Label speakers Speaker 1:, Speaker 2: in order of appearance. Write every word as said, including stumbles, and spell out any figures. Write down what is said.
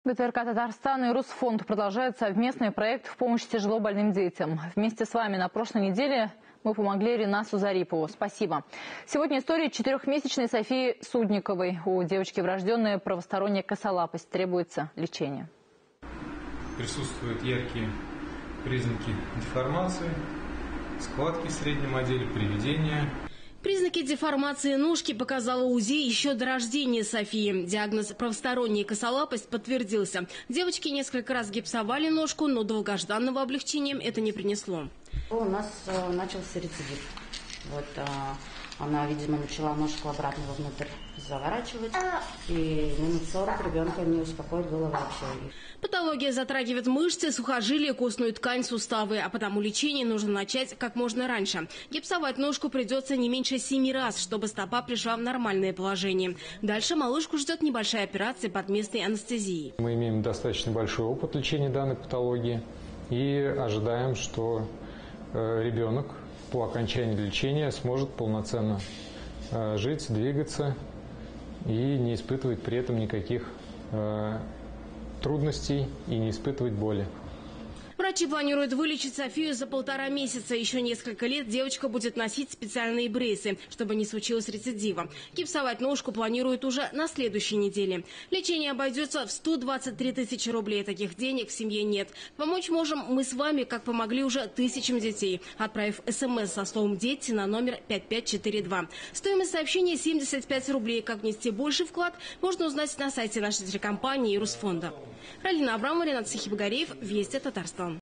Speaker 1: ГТРК Татарстана и Русфонд продолжают совместный проект в помощь тяжело больным детям. Вместе с вами на прошлой неделе мы помогли Ринасу Зарипову. Спасибо. Сегодня история четырехмесячной Софии Судниковой. У девочки врожденная правосторонняя косолапость. Требуется лечение.
Speaker 2: Присутствуют яркие признаки деформации, складки в среднем отделе, приведения.
Speaker 3: Признаки деформации ножки показала УЗИ еще до рождения Софии. Диагноз правосторонняя косолапость подтвердился. Девочке несколько раз гипсовали ножку, но долгожданного облегчения это не принесло.
Speaker 4: У нас э, начался рецидив. Вот, э, она, видимо, начала ножку обратно вовнутрь заворачивать. И минут сорок ребенка не успокоить было вообще.
Speaker 3: Патология затрагивает мышцы, сухожилия, костную ткань, суставы. А потому лечение нужно начать как можно раньше. Гипсовать ножку придется не меньше семи раз, чтобы стопа пришла в нормальное положение. Дальше малышку ждет небольшая операция под местной анестезией.
Speaker 5: Мы имеем достаточно большой опыт лечения данной патологии и ожидаем, что э, ребенок по окончании лечения сможет полноценно э, жить, двигаться и не испытывать при этом никаких э, трудностей и не испытывать боли.
Speaker 3: Врачи планируют вылечить Софию за полтора месяца. Еще несколько лет девочка будет носить специальные брейсы, чтобы не случилось рецидива. Гипсовать ножку планируют уже на следующей неделе. Лечение обойдется в сто двадцать три тысячи рублей. Таких денег в семье нет. Помочь можем мы с вами, как помогли уже тысячам детей, отправив смс со словом «Дети» на номер пять пять четыре два. Стоимость сообщения семьдесят пять рублей. Как внести больший вклад, можно узнать на сайте нашей телекомпании и Русфонда. Ралина Абрамова, Ренат Сахибагареев, Вести Татарстан.